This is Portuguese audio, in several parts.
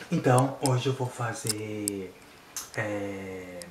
Então, hoje eu vou fazer. É,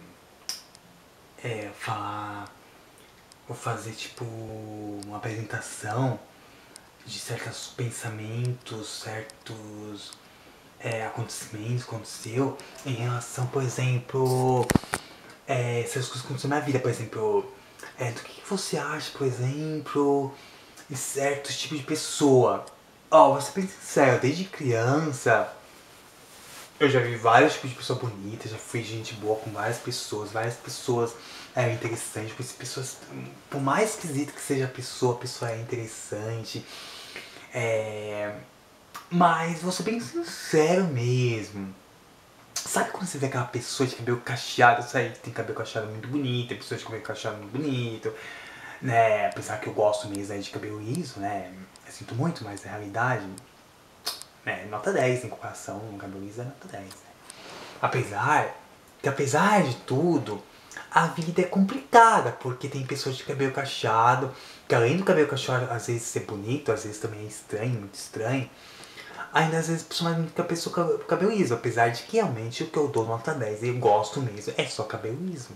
falar. Vou fazer tipo uma apresentação de certos pensamentos, certos acontecimentos que aconteceu em relação, por exemplo, essas coisas que aconteceram na minha vida, por exemplo, do que você acha, por exemplo, de certos tipos de pessoa. Ó, vou ser bem sincero, desde criança eu já vi vários tipos de pessoa bonita, já fui gente boa com várias pessoas interessantes, conheci pessoas, por mais esquisito que seja a pessoa é interessante. É, mas vou ser bem sincero mesmo. Sabe quando você vê aquela pessoa de cabelo cacheado, sabe que tem cabelo cacheado muito bonito, tem pessoas de cabelo cacheado muito bonito, né? Apesar que eu gosto mesmo de cabelo liso, né? Eu sinto muito, mas na realidade, né? Nota 10 em comparação, um cabelo liso é nota 10. Né? Apesar de tudo, a vida é complicada, porque tem pessoas de cabelo cacheado, que além do cabelo cacheado às vezes ser bonito, às vezes também é estranho, muito estranho, ainda às vezes pessoa mais bonita que a pessoa com cabelo liso, apesar de que realmente o que eu dou nota 10 e eu gosto mesmo é só cabelo liso.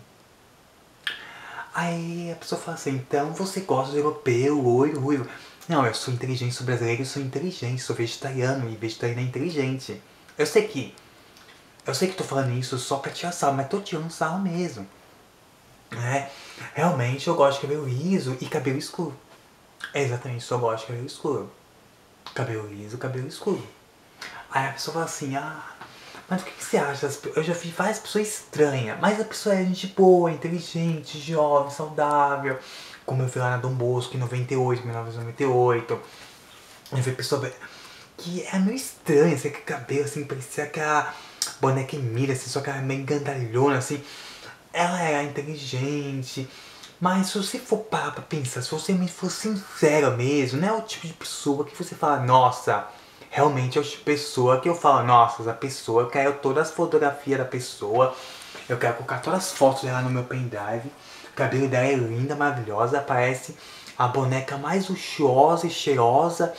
Aí a pessoa fala assim, então você gosta de europeu, loiro, ruivo. Não, eu sou inteligente, sou brasileiro, eu sou inteligente, sou vegetariano e vegetariano é inteligente. Eu sei que tô falando isso só pra tirar sarro, mas tô tirando sarro mesmo. Né? Realmente eu gosto de cabelo liso e cabelo escuro. É exatamente, só gosto de cabelo escuro. Cabelo liso, cabelo escuro. Aí a pessoa fala assim, mas o que você acha? Eu já vi várias pessoas estranhas, mas a pessoa é gente boa, inteligente, jovem, saudável. Como eu vi lá na Dom Bosco em 98, 1998. Eu vi pessoa que é meio estranha, assim, com cabelo assim, parecia que a boneca Emília, assim, só que ela é meio gandalhona, assim. Ela é inteligente, mas se você for parar pra pensar, se você for sincero mesmo, não é o tipo de pessoa que você fala, nossa, realmente é o tipo de pessoa que eu falo, nossa, essa pessoa, eu quero todas as fotografias da pessoa, eu quero colocar todas as fotos dela no meu pendrive, o cabelo dela é linda, maravilhosa, parece a boneca mais luxuosa e cheirosa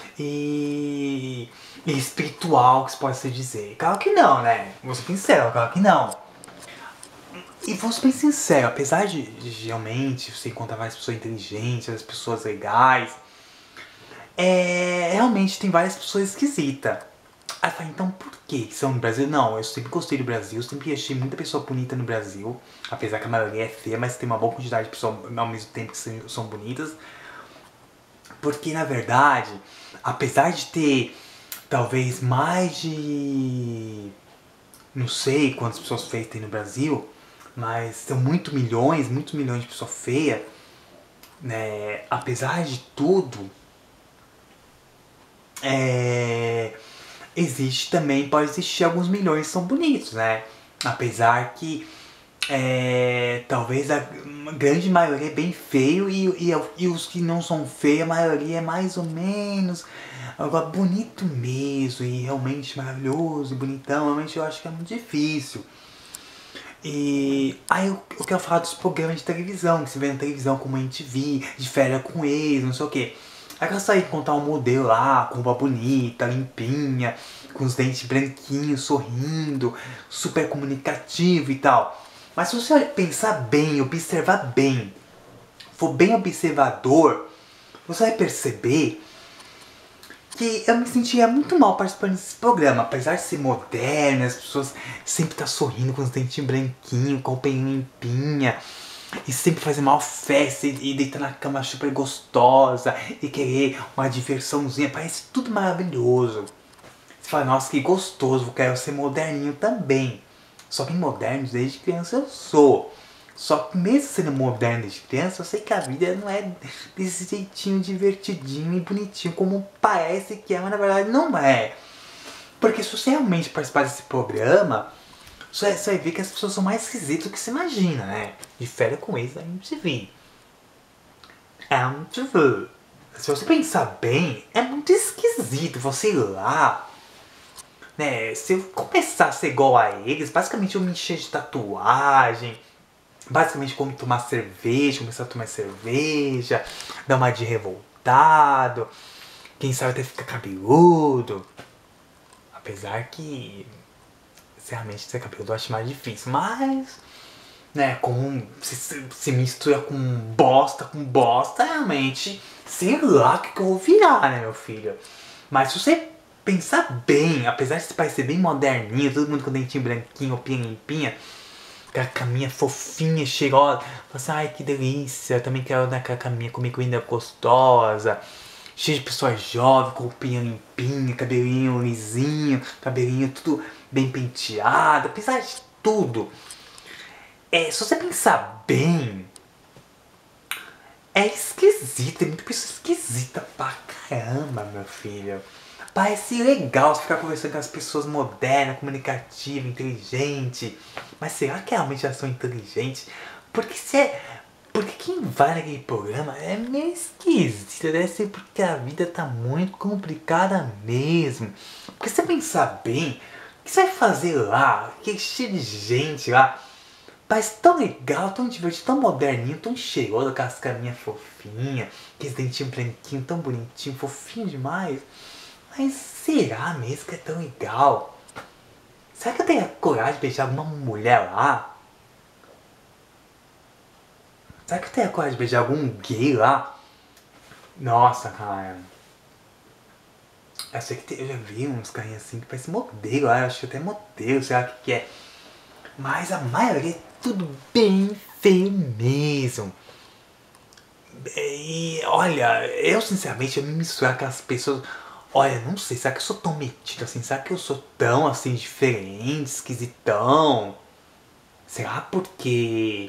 e espiritual que se pode se dizer. Claro que não, né? Vou ser sincero, claro que não. E vou ser bem sincero, apesar de realmente você encontrar várias pessoas inteligentes, várias pessoas legais, realmente tem várias pessoas esquisitas. Aí fala, então por que são no Brasil? Não, eu sempre gostei do Brasil, sempre achei muita pessoa bonita no Brasil, apesar que a maioria é feia, mas tem uma boa quantidade de pessoas ao mesmo tempo que são bonitas. Porque na verdade, apesar de ter talvez mais de não sei quantas pessoas feias tem no Brasil, mas são muitos milhões de pessoas feias, né? Apesar de tudo, existe também, pode existir alguns milhões que são bonitos, né? Apesar que talvez a grande maioria é bem feio e os que não são feios, a maioria é mais ou menos. Agora, bonito mesmo e realmente maravilhoso, bonitão, realmente eu acho que é muito difícil. E aí eu quero falar dos programas de televisão, que se vê na televisão como a gente vê, de férias com eles, não sei o que. Aí eu sair contar um modelo lá, com roupa bonita, limpinha, com os dentes branquinhos, sorrindo, super comunicativo e tal. Mas se você pensar bem, observar bem, for bem observador, você vai perceber que eu me sentia muito mal participando desse programa. Apesar de ser moderno, as pessoas sempre tá sorrindo com os dentinhos branquinhos, com a roupinha limpinha, e sempre fazer mal festa e deitar na cama super gostosa e querer uma diversãozinha. Parece tudo maravilhoso. Você fala, nossa, que gostoso, quero ser moderninho também. Só que moderno desde criança eu sou. Só que mesmo sendo moderno desde criança, eu sei que a vida não é desse jeitinho divertidinho e bonitinho como parece que é, mas na verdade não é. Porque se você realmente participar desse programa, você vai ver que as pessoas são mais esquisitas do que você imagina, né? De férias com eles, a gente vê. É muito ver. Se você pensar bem, é muito esquisito você ir lá, né? Se eu começar a ser igual a eles, basicamente eu me encher de tatuagem, basicamente como tomar cerveja, começar a tomar cerveja, dar uma de revoltado, quem sabe até ficar cabeludo. Apesar que, sinceramente, ser cabeludo eu acho mais difícil. Mas, né, como se mistura com bosta, realmente, sei lá o que eu vou virar, né, meu filho? Mas se você pensar bem, apesar de parecer bem moderninho, todo mundo com dentinho branquinho, roupinha limpinha, aquela caminha fofinha, cheirosa, fala assim, ai que delícia, eu também quero naquela caminha comer comida gostosa, cheio de pessoas jovens, com roupinha limpinha, cabelinho lisinho, cabelinho tudo bem penteado, apesar de tudo. Se você pensar bem, é esquisito, tem muita pessoa esquisita pra caramba, meu filho. Parece legal você ficar conversando com as pessoas modernas, comunicativas, inteligentes. Mas será que realmente elas são inteligentes? Porque se é. Porque quem vai naquele programa é meio esquisito. Deve ser porque a vida tá muito complicada mesmo. Porque se você pensar bem, o que você vai fazer lá? Aquele cheio de gente lá. Parece tão legal, tão divertido, tão moderninho, tão cheiroso, com as caminhas fofinhas, aqueles dentinhos branquinhos, tão bonitinho, fofinho demais. Mas será mesmo que é tão legal? Será que eu teria coragem de beijar alguma mulher lá? Será que eu teria coragem de beijar algum gay lá? Nossa, cara. Eu sei que eu já vi uns carinhas assim que parece modelo lá, eu acho que até modelo, sei lá o que é. Mas a maioria é tudo bem feio mesmo. E olha, eu sinceramente eu me misturar com as pessoas. Olha, não sei, será que eu sou tão metido assim? Será que eu sou tão assim diferente, esquisitão? Será porque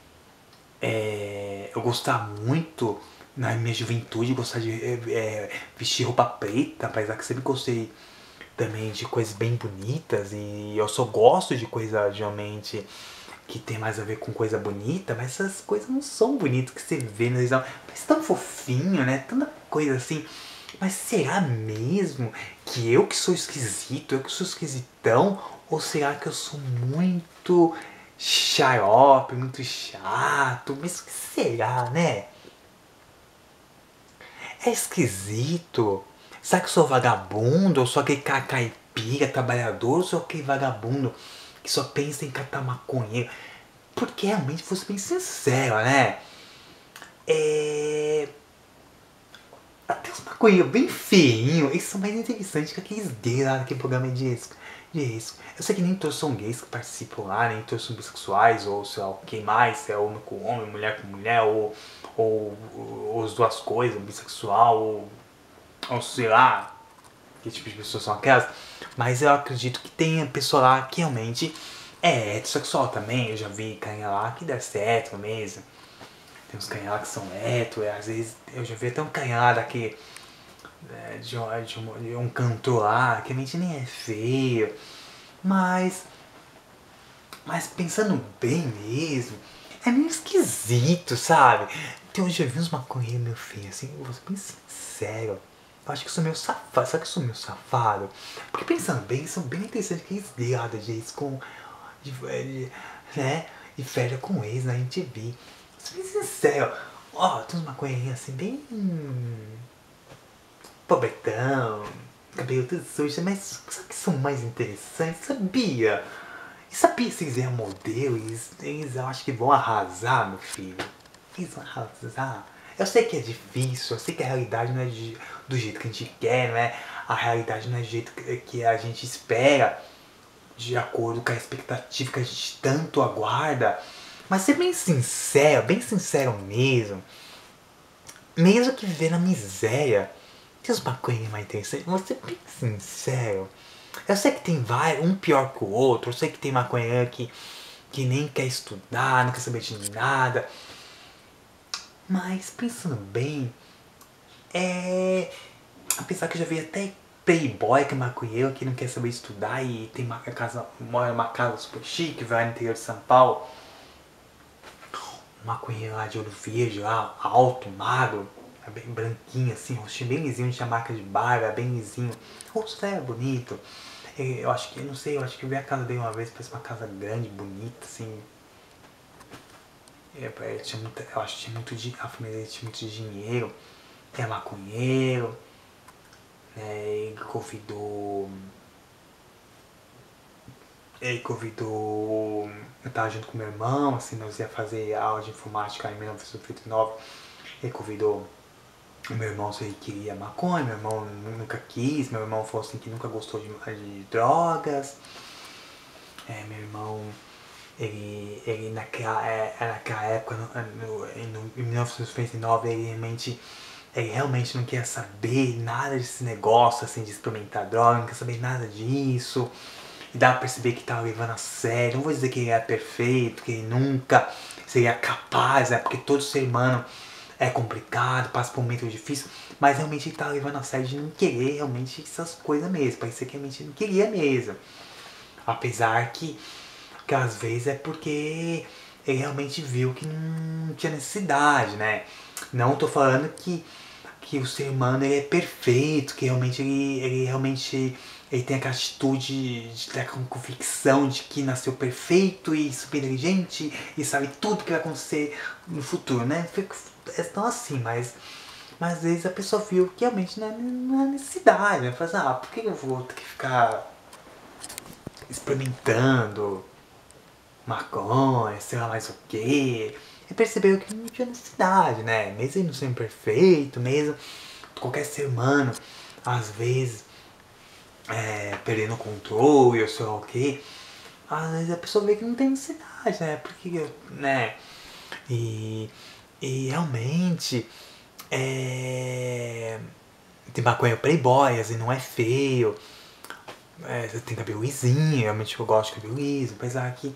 eu gostar muito na minha juventude, gostar de vestir roupa preta, apesar que sempre gostei também de coisas bem bonitas e eu só gosto de coisa geralmente que tem mais a ver com coisa bonita, mas essas coisas não são bonitas que você vê na televisão. Parece tão fofinho, né? Tanta coisa assim. Mas será mesmo que sou esquisito, eu que sou esquisitão? Ou será que eu sou muito xarope, muito chato? Mas o que será, né? É esquisito. Será que eu sou vagabundo? Ou sou aquele cara caipira, trabalhador? Ou sou aquele vagabundo que só pensa em catar maconheiro? Porque realmente, vou ser bem sincero, né? Até os maconheiros bem feinhos, eles são mais interessantes que aqueles gays lá naquele programa de risco. Eu sei que nem todos são gays que participam lá, nem todos são bissexuais, ou sei lá, quem mais, se é homem com homem, mulher com mulher, ou as duas coisas, bissexual, ou sei lá, que tipo de pessoas são aquelas. Mas eu acredito que tem pessoa lá que realmente é heterossexual também. Eu já vi carinha lá que dá certo mesmo. Tem uns canhá que são héteros, às vezes eu já vi até um canhá daqui de um cantor lá, que a mente nem é feio. Mas, mas pensando bem mesmo, é meio esquisito, sabe? Então eu já vi uns maconheiros, meu filho, assim, eu vou ser bem sincero. Eu acho que eu sou meio safado, sabe que eu sou meio safado? Porque pensando bem, são bem interessantes aqueles liados de ex com. Né? De férias com ex na MTV. Sou bem sincero, ó, tem uns maconheirinhos assim, bem. Pobretão, cabelo tudo sujo, mas sabe que são mais interessantes? Sabia? E sabia se eles eram modelo? Eles eu acho que vão arrasar, meu filho. Eles vão arrasar. Eu sei que é difícil, eu sei que a realidade não é do jeito que a gente quer, não é? A realidade não é do jeito que a gente espera, de acordo com a expectativa que a gente tanto aguarda. Mas ser bem sincero mesmo que viver na miséria, tem os maconheiros mais interessantes, vou ser bem sincero. Eu sei que tem vários, um pior que o outro, eu sei que tem maconheiro que nem quer estudar, não quer saber de nada. Mas pensando bem, apesar que eu já vi até playboy que é maconheiro, que não quer saber estudar e tem uma casa, mora numa casa super chique, vai no interior de São Paulo. Um maconheiro lá de olho verde, lá, alto, magro, bem branquinho assim, rostinho bem lisinho, tinha marca de barba, bem lisinho. O rosto é bonito. Eu acho que, não sei, eu acho que eu vi a casa dele uma vez, parece uma casa grande, bonita, assim. Tinha muita, eu acho que tinha muito a família dele tinha muito dinheiro. É maconheiro, né? Ele convidou ele convidou, eu tava junto com meu irmão, assim, nós ia fazer aula de informática em 1989, ele convidou o meu irmão se ele queria maconha, meu irmão nunca quis, meu irmão falou assim que nunca gostou de drogas, meu irmão, ele naquela época, em 1999, ele realmente não queria saber nada desse negócio, assim, de experimentar droga, não queria saber nada disso. E dá pra perceber que tava levando a sério. Não vou dizer que ele é perfeito, que ele nunca seria capaz, né? Porque todo ser humano é complicado, passa por um momento difícil. Mas realmente ele tava levando a sério de não querer realmente essas coisas mesmo. Parecia que realmente não queria mesmo. Apesar que às vezes é porque ele realmente viu que não tinha necessidade, né? Não tô falando que o ser humano ele é perfeito, que realmente ele realmente ele tem aquela atitude de ter com convicção de que nasceu perfeito e super inteligente e sabe tudo que vai acontecer no futuro, né? É tão assim, mas às vezes a pessoa viu que realmente não é necessidade, né? Fala assim, por que eu vou ter que ficar experimentando maconha, sei lá mais o que? E percebeu que não tinha necessidade, né? Mesmo ele não sendo perfeito, mesmo qualquer ser humano, às vezes, perdendo o controle ou sei lá o que, às vezes a pessoa vê que não tem necessidade, né? Porque, né? E, e realmente, tem maconha playboy, assim, não é feio. Você tem cabelo lisinho, realmente eu gosto de cabelo liso, apesar que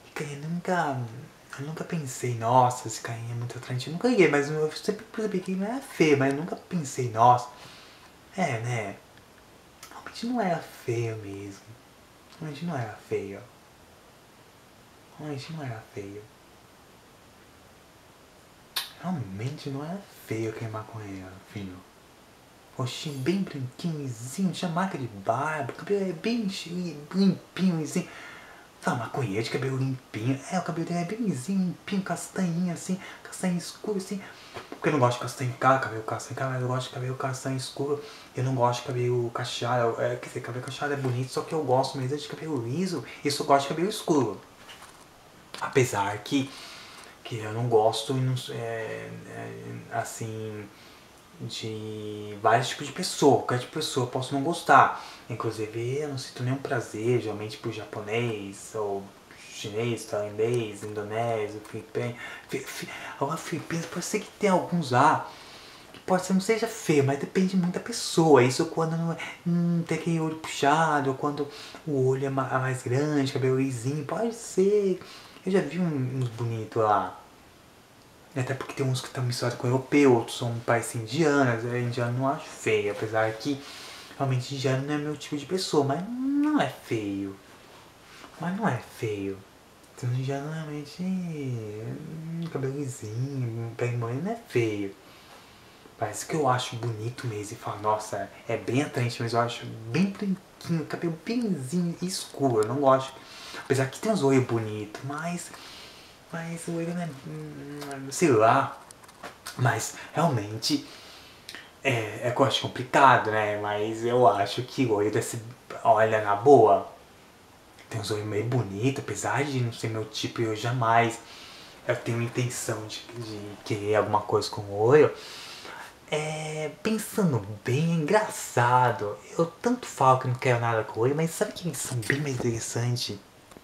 eu nunca pensei, nossa, esse carinha é muito atraente. Eu nunca liguei, mas eu sempre percebi que ele não era feio, mas eu nunca pensei, nossa, né? Realmente não era feio mesmo. Realmente não era feio. Realmente não era feio. Realmente não era feio aquele maconheiro, filho. Roxinho bem branquinho, lisinho, tinha marca de barba, o cabelo é bem limpinho, lisinho. Fala, maconheiro de cabelo limpinho. O cabelo dele é bem lisinho, limpinho, castanhinho assim, castanho escuro assim. Porque eu não gosto de castanho claro, cabelo castanho claro, mas eu gosto de cabelo castanho escuro. Eu não gosto de cabelo cacheado, quer dizer, cabelo cacheado é bonito, só que eu gosto mesmo de cabelo liso e só gosto de cabelo escuro. Apesar que eu não gosto assim de vários tipos de pessoa. Qualquer tipo de pessoa eu posso não gostar. Inclusive eu não sinto nenhum prazer, geralmente por japonês ou chinês, tailandês, indonésio, filipino. Agora Filipinas pode ser que tenha alguns lá que pode ser não seja feio, mas depende muito da pessoa. Isso quando não tem aquele olho puxado, ou quando o olho é mais grande, cabelo lisinho, pode ser. Eu já vi uns bonitos lá. Até porque tem uns que estão misturados com europeu, outros são parecem indianas. Indiano não acho feio, apesar que realmente indiano não é meu tipo de pessoa, mas não é feio. Mas não é feio. Então indiano realmente cabelo lisinho, pele morena não é feio. Parece que eu acho bonito mesmo e falo, nossa, é bem atraente, mas eu acho bem branquinho, cabelo bem lisinho e escuro. Eu não gosto. Apesar que tem uns olhos bonitos, mas o olho não é. Sei lá. Mas realmente que eu acho complicado, né? Mas eu acho que o olho desse. Olha, na boa. Tem uns olhos meio bonitos, apesar de não ser meu tipo, eu jamais. Eu tenho intenção de querer alguma coisa com o olho. Pensando bem, é engraçado. Eu tanto falo que não quero nada com o olho, mas sabe que eles são bem mais interessantes?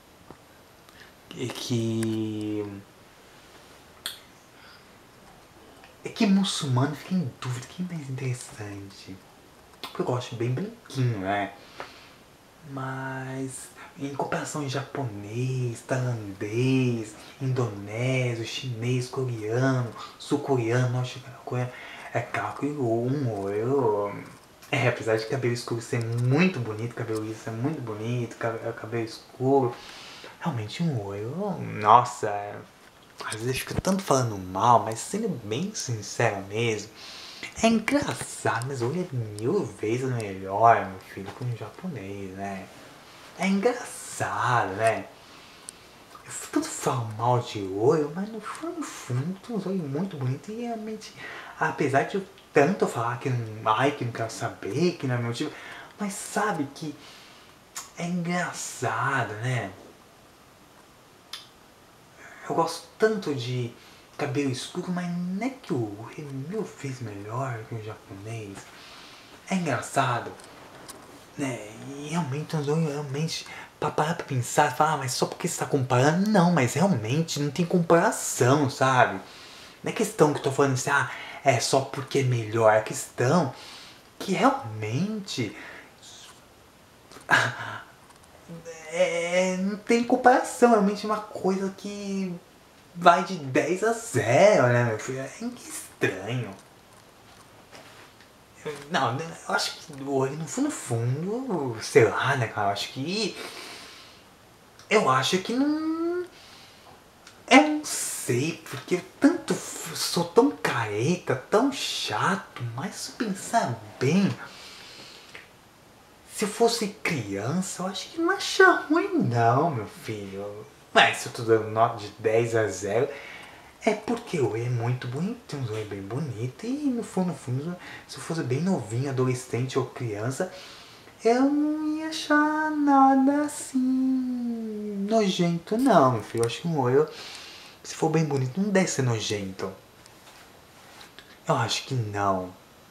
É que muçulmano fica em dúvida, que é mais interessante. Porque eu gosto bem branquinho, né? Mas em comparação em japonês, tailandês, indonésio, chinês, coreano, sul-coreano, norte-coreano, é claro que um olho. Apesar de cabelo escuro ser muito bonito, cabelo liso ser muito bonito, cabelo escuro, realmente um olho, nossa, às vezes fica tanto falando mal, mas sendo bem sincero mesmo, é engraçado, mas o olho é 1000 vezes melhor, meu filho, que um japonês, né? É engraçado, né? Eu tanto falo mal de olho, mas no fundo tem uns olhos muito bonitos e realmente, apesar de eu tanto falar que não, que não quero saber, que não é meu tipo, mas sabe que É engraçado, né? Eu gosto tanto de cabelo escuro, mas não é que o meu fez melhor que o japonês. É engraçado, né? E realmente, parar pra pensar, falar, mas só porque você tá comparando, não, mas realmente não tem comparação, sabe? Não é questão que eu tô falando assim, é só porque é melhor, é questão que realmente não tem comparação, realmente é uma coisa que vai de 10 a 0, né, meu filho? É estranho. Não, eu acho que no fundo, sei lá, né, cara? Eu acho que não. Eu não sei, porque eu tanto sou tão careta, tão chato, mas se pensar bem, se eu fosse criança, eu acho que não achava ruim não, meu filho. Mas se eu tô dando nota de 10 a 0, é porque o E é muito bonito, tem um zoe bem bonito e no fundo, se eu fosse bem novinho, adolescente ou criança, eu não ia achar nada assim nojento não, meu filho. Eu acho que um olho, se for bem bonito, não deve ser nojento. Eu acho que não.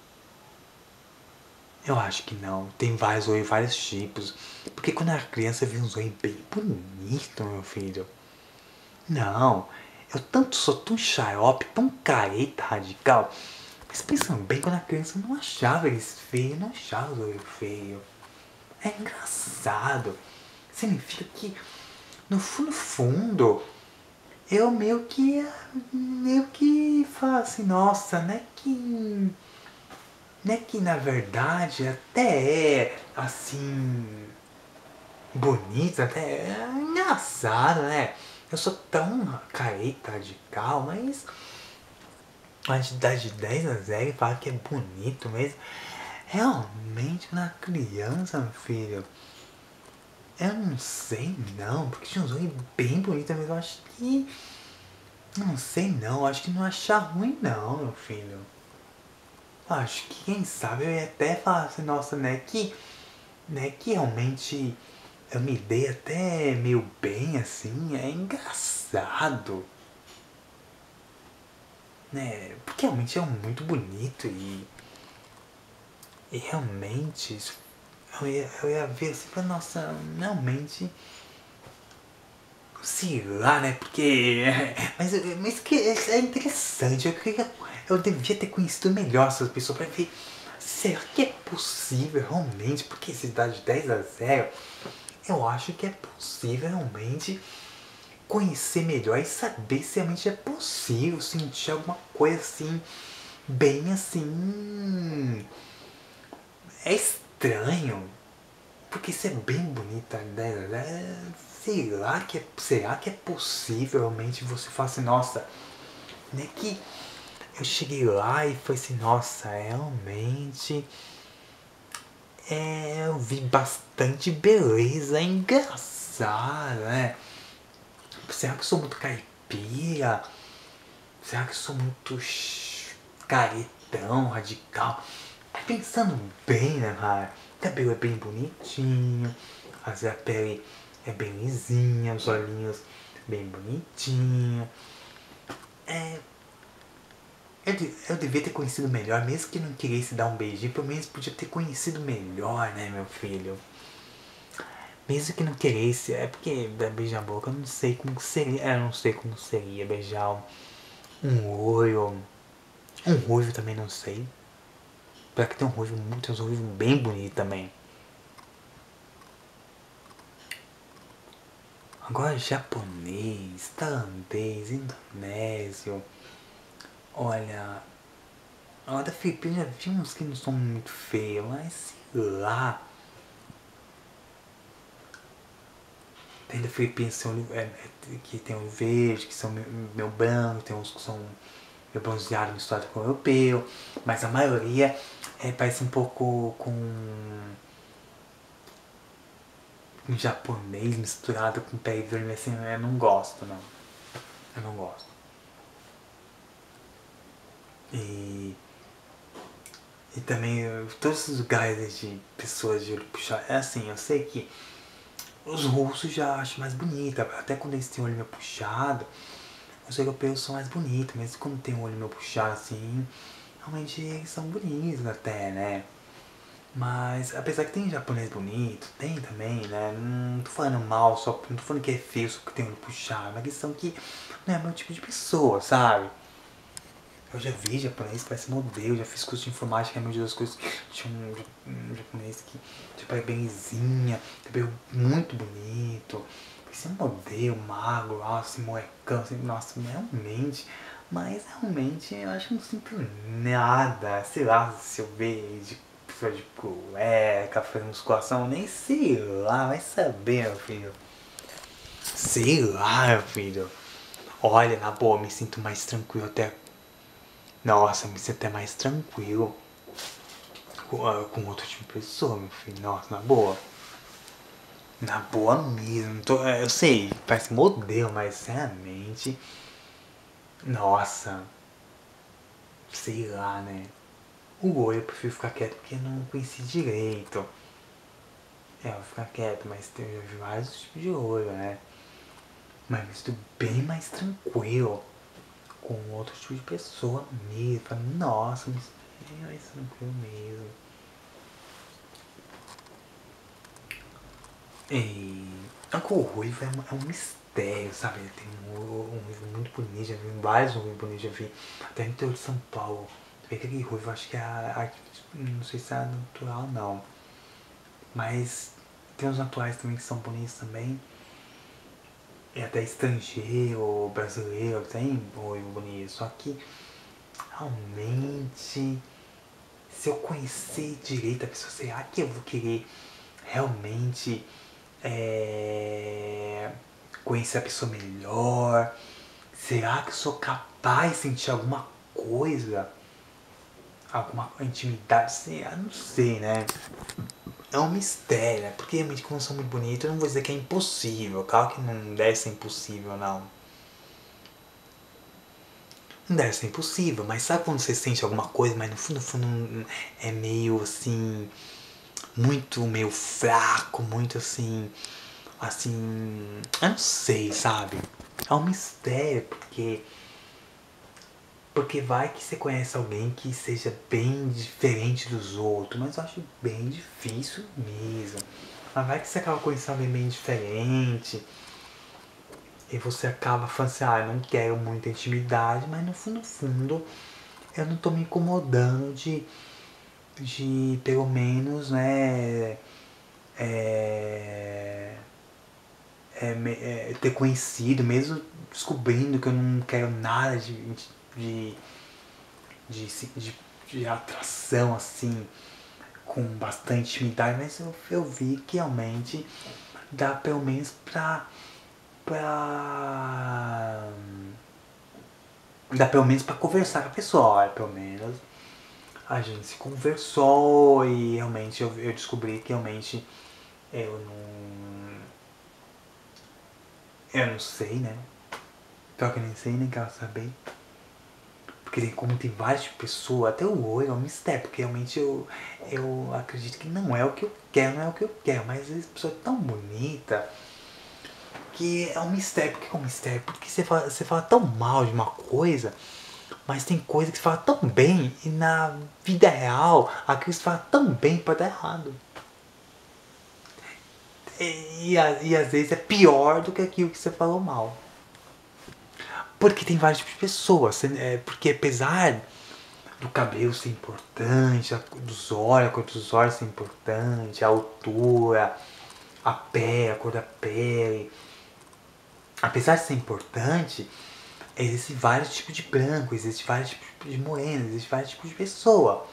Eu acho que não. Tem vários olhos, vários tipos. Porque quando eu era criança eu vi um zoio bem bonito, meu filho. Não. Eu tanto sou tão xarope, tão careta radical. Mas pensando bem, quando eu era criança eu não achava eles feios, não achava os olhos feios. É engraçado. Significa que, no fundo, eu meio que falo assim, nossa, né que na verdade até é assim bonito, até é engraçado, né? Eu sou tão careta radical, mas a gente dá de 10 a 0 e fala que é bonito mesmo. Realmente na criança, meu filho, eu não sei não, porque tinha um olhos bem bonito mesmo, eu acho que. Não sei não, eu acho que não achar ruim não, meu filho. Eu acho que quem sabe eu ia até falar assim, nossa, né que realmente eu me dei até meio bem assim, é engraçado, né? Porque realmente é muito bonito e realmente eu ia ver assim, falei, nossa, realmente, sei lá, né? Porque. Mas que é interessante, eu devia ter conhecido melhor essas pessoas pra ver. Será que é possível realmente? Porque se dá de 10 a 0, eu acho que é possível realmente conhecer melhor e saber se realmente é possível sentir alguma coisa assim, bem assim. É estranho, porque isso é bem bonita, né? Será que é possível realmente você falar assim, nossa, né que eu cheguei lá e foi assim, nossa, realmente eu vi bastante beleza, é engraçado, né? Será que eu sou muito caipira? Será que eu sou muito caretão, radical? Pensando bem, né, cara? O cabelo é bem bonitinho, a pele é bem lisinha, os olhinhos bem bonitinhos. Eu devia ter conhecido melhor, mesmo que não quisesse dar um beijinho, pelo menos podia ter conhecido melhor, né, meu filho? Mesmo que não queresse, é porque beijar a boca eu não sei como seria. Eu não sei como seria beijar um olho. Um ruivo também não sei. Pior que tem um ruivo bem bonito também. Agora japonês, tailandês, indonésio. Olha, a da Filipina já vi uns que não são muito feios, mas sei lá. Tem da Filipina que tem olho verde, que são meio branco, tem uns que são meio bronzeado misturado com o europeu, mas a maioria parece um pouco com um japonês misturado com pele vermelha, assim, eu não gosto não. Eu não gosto. E também todos os lugares de pessoas de olho puxado. É assim, eu sei que Os russos já acho mais bonita, até quando eles têm o olho meio puxado, os europeus são mais bonitos, mas quando tem o olho meio puxado assim, realmente eles são bonitos até, né? Mas apesar que tem japonês bonito, tem também, né? Não tô falando mal, só não tô falando que é feio só porque tem olho puxado, mas a questão que não é meu tipo de pessoa, sabe? Eu já vi japonês, parece modelo, já fiz curso de informática, é uma das coisas que tinha um japonês que tinha pele bem lisinha, cabelo muito bonito, parecia um modelo, magro, alto, assim, molecão, assim, nossa, realmente eu acho que não sinto nada, sei lá, se eu ver de pessoa de cueca, fazendo musculação, nem sei lá, vai saber, meu filho. Sei lá, meu filho. Olha, na boa, me sinto mais tranquilo até. Nossa, me sinto até mais tranquilo com outro tipo de pessoa, meu filho. Nossa, na boa. Na boa mesmo. Eu sei, parece modelo, mas sinceramente. Nossa, sei lá, né? O olho eu prefiro ficar quieto porque eu não conheci direito. É, eu vou ficar quieto, mas tem vários tipos de olho, né? Mas me sinto bem mais tranquilo com outro tipo de pessoa mesmo. Nossa, me sinto bem mais tranquilo mesmo. E a cor ruiva é um mistério, sabe? Tem um ruivo muito bonito, já vi vários ruivos bonitos, já vi até no interior de São Paulo. Vê que aquele ruivo, acho que é não sei se é natural não. Mas tem os naturais também que são bonitos também. É até estrangeiro, brasileiro, tem ruivo bonito. Só que realmente, se eu conhecer direito a pessoa, será que eu vou querer realmente conhecer a pessoa melhor? Será que eu sou capaz de sentir alguma coisa? Alguma intimidade? Não sei, né? É um mistério, né? Porque realmente como eu sou muito bonito, eu não vou dizer que é impossível. Claro que não deve ser impossível, não. Não deve ser impossível, mas sabe quando você sente alguma coisa, mas no fundo é meio assim, muito meio fraco, muito assim, eu não sei, sabe? É um mistério, porque vai que você conhece alguém que seja bem diferente dos outros, mas eu acho bem difícil mesmo. Mas vai que você acaba conhecendo alguém bem diferente e você acaba falando assim, eu não quero muita intimidade, mas no fundo, eu não tô me incomodando de pelo menos, né, ter conhecido, mesmo descobrindo que eu não quero nada de, de, de, de atração assim, com bastante intimidade, mas eu vi que realmente dá pelo menos pra dá pelo menos pra conversar com a pessoa, olha, pelo menos a gente se conversou e realmente eu descobri que realmente eu não sei, né? Pior que eu nem sei, nem quero saber. Porque como tem várias pessoas, até o olho é um mistério, porque realmente eu acredito que não é o que eu quero, não é o que eu quero, mas às vezes a pessoa é tão bonita que é um mistério. Por que é um mistério? Porque você fala tão mal de uma coisa, mas tem coisa que você fala tão bem e na vida real aquilo que você fala tão bem pode dar errado. E às vezes é pior do que aquilo que você falou mal. Porque tem vários tipos de pessoas. Porque apesar do cabelo ser importante, dos olhos, a cor dos olhos ser importante, a altura, a pele, a cor da pele. Apesar de ser importante, existem vários tipos de branco, existem vários tipos de moreno, existem vários tipos de pessoa.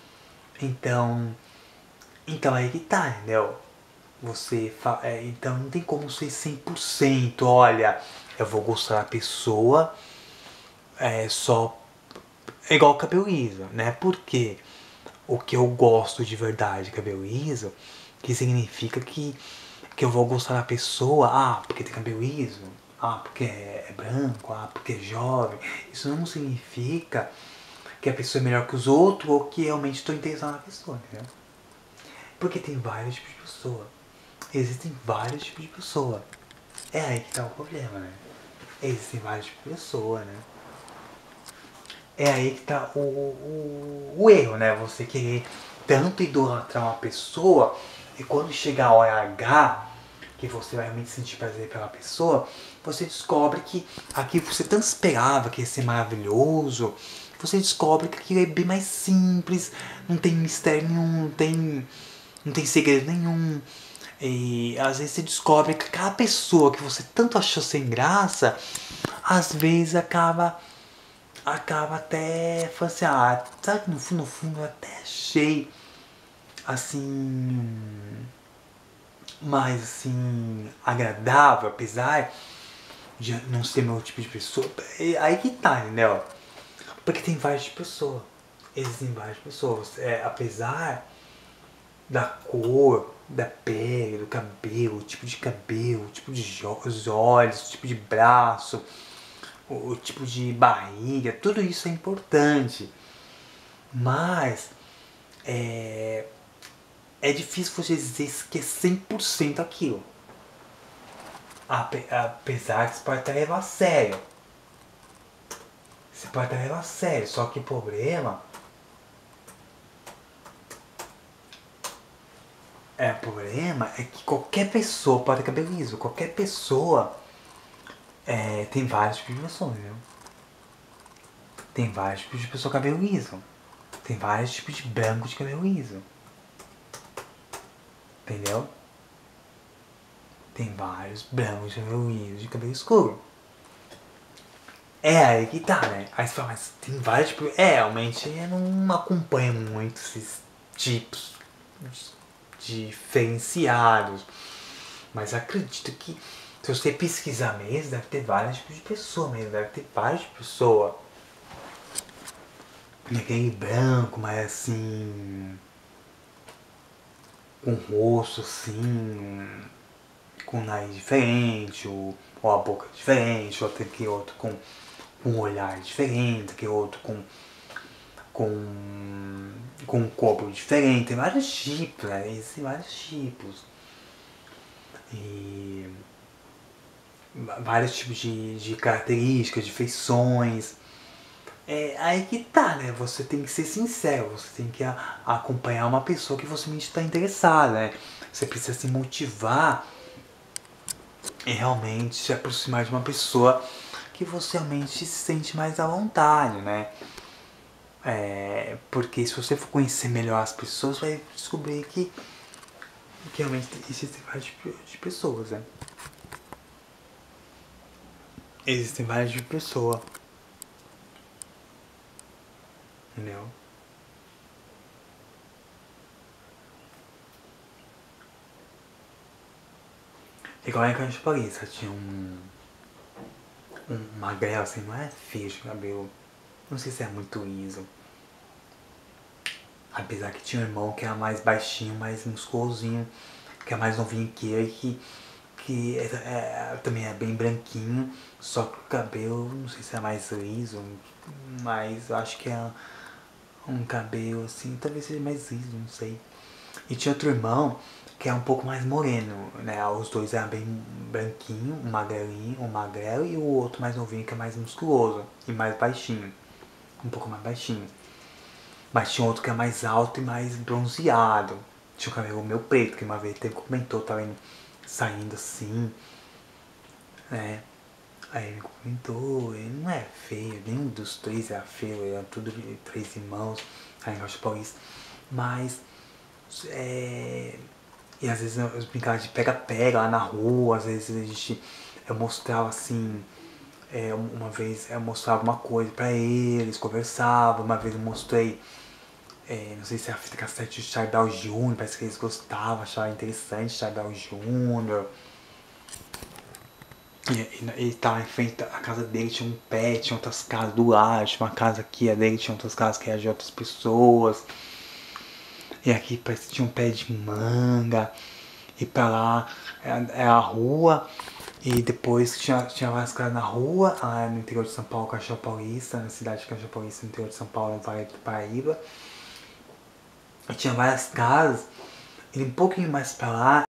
Então aí que tá, entendeu? Então não tem como ser 100%, olha, eu vou gostar da pessoa só igual cabelo liso, né? Porque o que eu gosto de verdade de cabelo liso, que significa que eu vou gostar da pessoa, porque tem cabelo liso, porque é branco, porque é jovem. Isso não significa que a pessoa é melhor que os outros ou que realmente estou interessado na pessoa, entendeu? Porque tem vários tipos de pessoa. Existem vários tipos de pessoa. É aí que tá o problema, né? Existem vários tipos de pessoa, né? É aí que tá o erro, né? Você querer tanto idolatrar uma pessoa e quando chegar a hora H, que você vai realmente sentir prazer pela pessoa, você descobre que aquilo que você tanto esperava que ia ser maravilhoso, você descobre que aquilo é bem mais simples, não tem mistério nenhum, não tem segredo nenhum. E às vezes você descobre que aquela pessoa que você tanto achou sem graça, às vezes acaba até falando assim, sabe que no fundo eu até achei assim mais assim agradável, apesar de não ser meu tipo de pessoa. Aí que tá, entendeu? Porque tem várias pessoas. Existem várias pessoas. Apesar da cor, da pele, do cabelo, o tipo de olhos, o tipo de braço, o tipo de barriga, tudo isso é importante. Mas é difícil você dizer que é 100% aquilo. Apesar que você pode até levar a sério. Você pode até levar a sério, só que o problema é que qualquer pessoa pode ter cabelo liso. Qualquer pessoa tem vários tipos de pessoas, viu? Tem vários tipos de pessoa com cabelo liso. Tem vários tipos de branco de cabelo liso. Entendeu? Tem vários brancos de cabelo liso de cabelo escuro. É aí que tá, né? Aí você fala, mas tem vários tipos. Realmente eu não acompanho muito esses tipos diferenciados. Mas acredito que se você pesquisar mesmo, deve ter vários tipos de pessoa mesmo. Deve ter vários tipos de pessoa. Aquele branco, mas assim. Com rosto assim. Com nariz diferente, ou a boca diferente, ou aquele outro com um olhar diferente, aquele outro com um corpo diferente. Tem vários tipos, né? Existem vários tipos. E vários tipos de características, de feições. É aí que tá, né? Você tem que ser sincero, você tem que acompanhar uma pessoa que você realmente está interessado, né? Você precisa se motivar e realmente se aproximar de uma pessoa que você realmente se sente mais à vontade, né? Porque se você for conhecer melhor as pessoas, vai descobrir que realmente existem vários tipos de pessoas, né? Existem vários tipos de pessoa, entendeu? Igual a Cancha Paulista, tinha um magrelo assim, não é feio de cabelo, não sei se é muito liso. Apesar que tinha um irmão que era mais baixinho, mais musculosinho, que é mais novinho que eu e que também é bem branquinho, só que o cabelo, não sei se é mais liso, mas eu acho que é um cabelo assim, talvez seja mais liso, não sei. E tinha outro irmão que é um pouco mais moreno, né? Os dois eram bem branquinho, um magrelinho, um magrelo e o outro mais novinho que é mais musculoso e mais baixinho, um pouco mais baixinho. Mas tinha outro que é mais alto e mais bronzeado. Tinha o cabelo meu preto, que uma vez até comentou, tava indo, saindo assim, né? Aí ele comentou, ele não é feio, nenhum dos três era feio, eram tudo três irmãos, aí em Rocha Paulista. Mas e às vezes eu brincava de pega-pega lá na rua, às vezes eu mostrava assim, uma vez eu mostrava uma coisa pra eles, conversava, uma vez eu mostrei, não sei se é a fita cassete de Charbel Jr., parece que eles gostavam, achavam interessante Charbel Jr. E tava em frente à casa dele, tinha um pé, tinha outras casas do lado, tinha uma casa aqui, a dele tinha outras casas que eram de outras pessoas. E aqui parece que tinha um pé de manga. E pra lá é a rua. E depois tinha várias casas na rua, lá no interior de São Paulo, Caixão Paulista, na cidade de Caixão Paulista, no interior de São Paulo, no Vale do Paraíba. E tinha várias casas. E um pouquinho mais pra lá